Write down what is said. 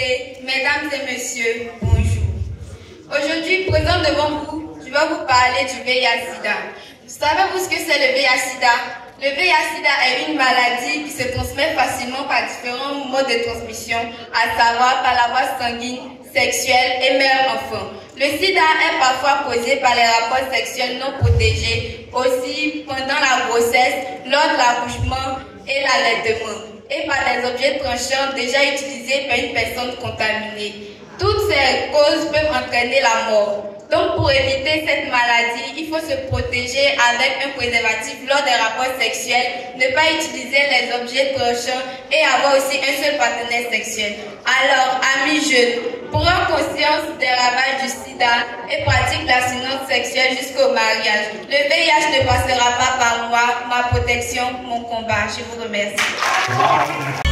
invités, mesdames et messieurs, bonjour. Aujourd'hui, présent devant vous, je vais vous parler du VIH-Sida. Savez-vous ce que c'est le VIH-Sida? Le VIH-Sida est une maladie qui se transmet facilement par différents modes de transmission, à savoir par la voie sanguine, sexuelle et mère-enfant. Le sida est parfois causé par les rapports sexuels non protégés, aussi pendant la grossesse, lors de l'accouchement et l'allaitement, et par des objets tranchants déjà utilisés par une personne contaminée. Toutes ces causes peuvent entraîner la mort. Donc pour éviter cette maladie, il faut se protéger avec un préservatif lors des rapports sexuels, ne pas utiliser les objets tranchants et avoir aussi un seul partenaire sexuel. Alors, amis jeunes, prends conscience des ravages du sida et pratique l'abstinence sexuelle jusqu'au mariage. Le VIH ne passera pas par moi, ma protection, mon combat. Je vous remercie.